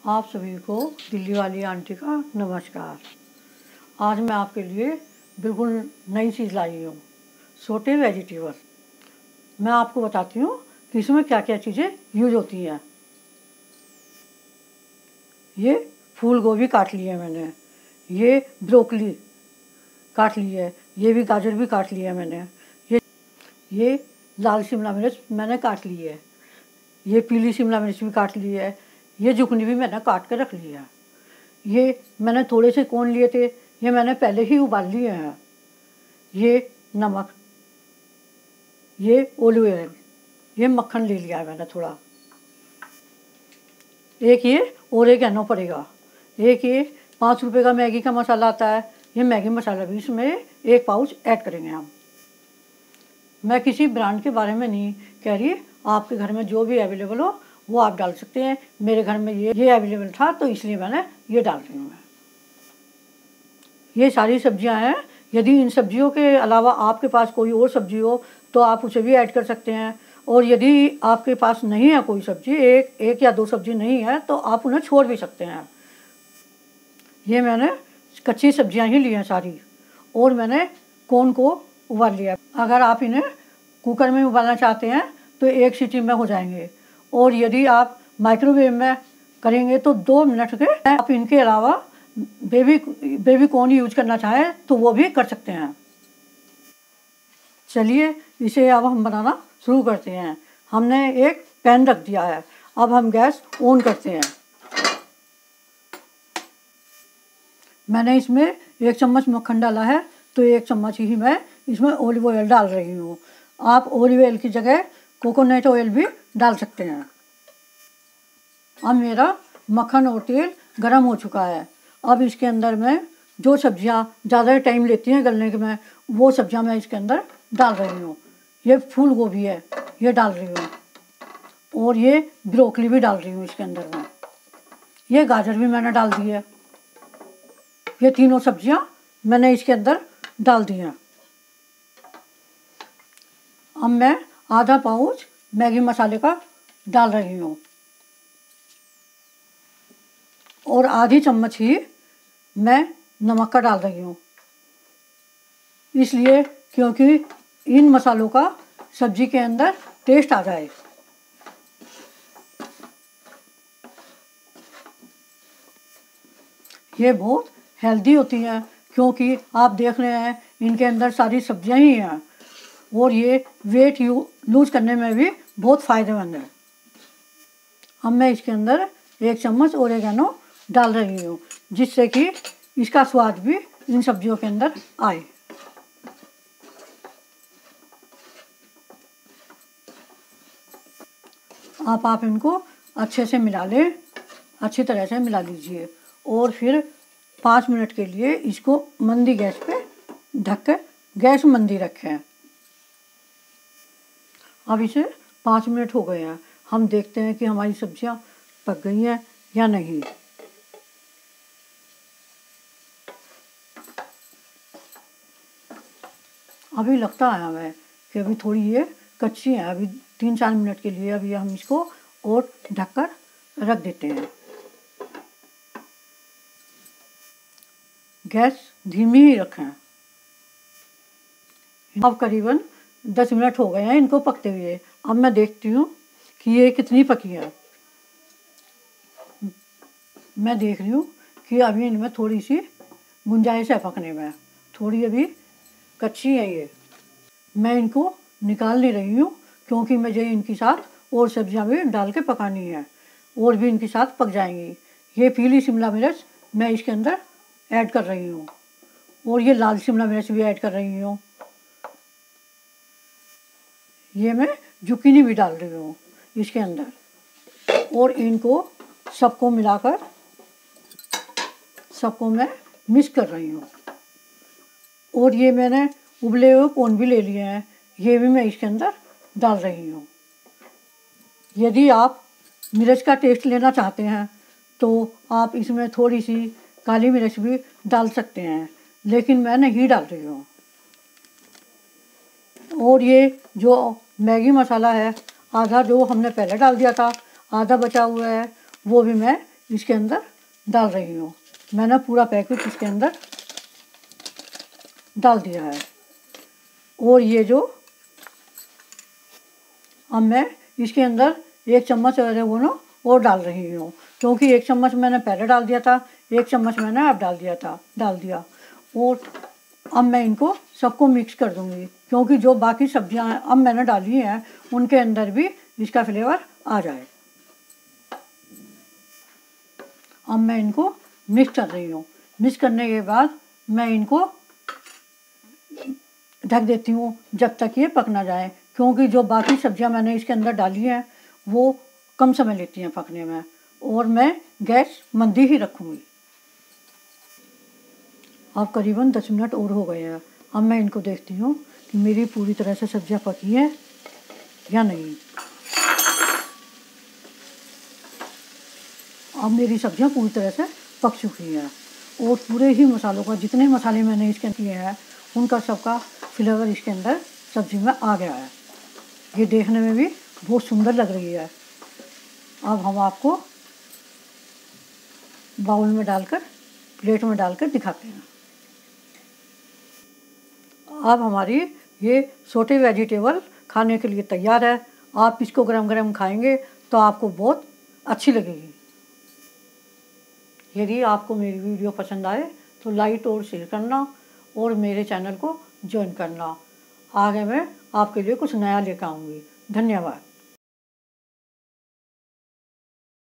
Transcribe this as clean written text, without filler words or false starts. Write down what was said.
आप सभी को दिल्ली वाली आंटी का नमस्कार। आज मैं आपके लिए बिल्कुल नई चीज़ लाई हूँ, सोटे वेजिटेबल। मैं आपको बताती हूँ कि इसमें क्या क्या चीज़ें यूज होती हैं। ये फूल गोभी काट ली है मैंने, ये ब्रोकली काट ली है, ये भी गाजर भी काट लिया है मैंने, ये लाल शिमला मिर्च मैंने काट ली है, ये पीली शिमला मिर्च भी काट ली है, ये जुकनी भी मैंने काट के रख लिया है। ये मैंने थोड़े से कोन लिए थे, ये मैंने पहले ही उबाल लिए हैं। ये नमक, ये ऑलिव ऑयल, ये मक्खन ले लिया है मैंने थोड़ा। एक ये ओरिगैनो पड़ेगा, एक ये 5 रुपये का मैगी का मसाला आता है, ये मैगी मसाला भी इसमें 1 पाउच ऐड करेंगे हम। मैं किसी ब्रांड के बारे में नहीं कह रही, आपके घर में जो भी अवेलेबल हो वो आप डाल सकते हैं। मेरे घर में ये अवेलेबल था तो इसलिए मैंने ये डाल रही हूँ। मैं ये सारी सब्जियां हैं। यदि इन सब्जियों के अलावा आपके पास कोई और सब्जी हो तो आप उसे भी ऐड कर सकते हैं, और यदि आपके पास नहीं है कोई सब्जी, एक या 2 सब्जी नहीं है तो आप उन्हें छोड़ भी सकते हैं। ये मैंने कच्ची सब्जियां ही ली हैं सारी, और मैंने कोन को उबाल लिया। अगर आप इन्हें कुकर में उबालना चाहते हैं तो 1 सीटी में हो जाएंगे, और यदि आप माइक्रोवेव में करेंगे तो 2 मिनट के। आप इनके अलावा बेबी कॉर्न यूज करना चाहें तो वो भी कर सकते हैं। चलिए इसे अब हम बनाना शुरू करते हैं। हमने एक पैन रख दिया है, अब हम गैस ऑन करते हैं। मैंने इसमें 1 चम्मच मक्खन डाला है तो 1 चम्मच ही मैं इसमें ऑलिव ऑयल डाल रही हूँ। आप ऑलिव ऑयल की जगह कोकोनट ऑयल भी डाल सकते हैं। अब मेरा मक्खन और तेल गर्म हो चुका है। अब इसके अंदर मैं जो सब्जियां ज़्यादा टाइम लेती हैं गलने के में, वो सब्जियां मैं इसके अंदर डाल रही हूँ। ये फूल गोभी है, ये डाल रही हूँ, और ये ब्रोकली भी डाल रही हूँ इसके अंदर में। ये गाजर भी मैंने डाल दी है। ये तीनों सब्जियां मैंने इसके अंदर डाल दी हैं। अब मैं आधा पाउच मैगी मसाले का डाल रही हूँ, और आधी चम्मच ही मैं नमक का डाल रही हूँ, इसलिए क्योंकि इन मसालों का सब्जी के अंदर टेस्ट आ जाए। ये बहुत हेल्दी होती हैं, क्योंकि आप देख रहे हैं इनके अंदर सारी सब्जियां ही हैं, और ये वेट लूज करने में भी बहुत फ़ायदेमंद है। अब मैं इसके अंदर 1 चम्मच ओरिगैनो डाल रही हूँ, जिससे कि इसका स्वाद भी इन सब्जियों के अंदर आए। आप इनको अच्छे से मिला लें, अच्छी तरह से मिला लीजिए, और फिर 5 मिनट के लिए इसको मंदी गैस पे ढक कर गैस मंदी रखें। अब इसे 5 मिनट हो गए हैं। हम देखते हैं कि हमारी सब्जियां पक गई हैं या नहीं। अभी लगता है हमें कि अभी थोड़ी ये कच्ची है। अभी 3-4 मिनट के लिए अभी हम इसको और ढककर रख देते हैं। गैस धीमी ही रखें। अब करीबन 10 मिनट हो गए हैं इनको पकते हुए। अब मैं देखती हूँ कि ये कितनी पकी है। मैं देख रही हूँ कि अभी इनमें थोड़ी सी गुंजाइश है पकने में, थोड़ी अभी कच्ची है ये। मैं इनको निकाल नहीं रही हूँ, क्योंकि मुझे इनके साथ और सब्जियां भी डाल के पकानी है, और भी इनके साथ पक जाएंगी। ये पीली शिमला मिर्च मैं इसके अंदर ऐड कर रही हूँ, और ये लाल शिमला मिर्च भी ऐड कर रही हूँ। ये मैं जुकीनी भी डाल रही हूँ इसके अंदर, और इनको सबको मिलाकर सबको मैं मिक्स कर रही हूँ। और ये मैंने उबले हुए कोन भी ले लिए हैं, ये भी मैं इसके अंदर डाल रही हूँ। यदि आप मिर्च का टेस्ट लेना चाहते हैं तो आप इसमें थोड़ी सी काली मिर्च भी डाल सकते हैं, लेकिन मैं नहीं डाल रही हूँ। और ये जो मैगी मसाला है, आधा जो हमने पहले डाल दिया था, आधा बचा हुआ है, वो भी मैं इसके अंदर डाल रही हूँ। मैंने पूरा पैकेट इसके अंदर डाल दिया है। और ये जो अब मैं इसके अंदर 1 चम्मच ओरिगेनो और डाल रही हूँ, क्योंकि 1 चम्मच मैंने पहले डाल दिया था, 1 चम्मच मैंने अब डाल दिया। और अब मैं इनको सबको मिक्स कर दूँगी, क्योंकि जो बाकी सब्जियां अब मैंने डाली हैं उनके अंदर भी इसका फ्लेवर आ जाए। अब मैं इनको मिक्स कर रही हूँ। मिक्स करने के बाद मैं इनको ढक देती हूँ जब तक ये पक ना जाए, क्योंकि जो बाकी सब्जियां मैंने इसके अंदर डाली हैं वो कम समय लेती हैं पकने में, और मैं गैस मंदी ही रखूँगी। अब करीबन 10 मिनट और हो गए हैं। अब मैं इनको देखती हूँ कि मेरी पूरी तरह से सब्जियां पकी हैं या नहीं। अब मेरी सब्जियां पूरी तरह से पक चुकी हैं और पूरे ही मसालों का, जितने मसाले मैंने इसके किए हैं उनका सबका फ्लेवर इसके अंदर सब्जी में आ गया है। ये देखने में भी बहुत सुंदर लग रही है। अब हम आपको बाउल में डालकर, प्लेट में डालकर दिखाते हैं। अब हमारी ये सोटे वेजिटेबल खाने के लिए तैयार है। आप इसको गरम गरम खाएंगे तो आपको बहुत अच्छी लगेगी। यदि आपको मेरी वीडियो पसंद आए तो लाइक और शेयर करना और मेरे चैनल को ज्वाइन करना। आगे मैं आपके लिए कुछ नया लेकर आऊँगी। धन्यवाद।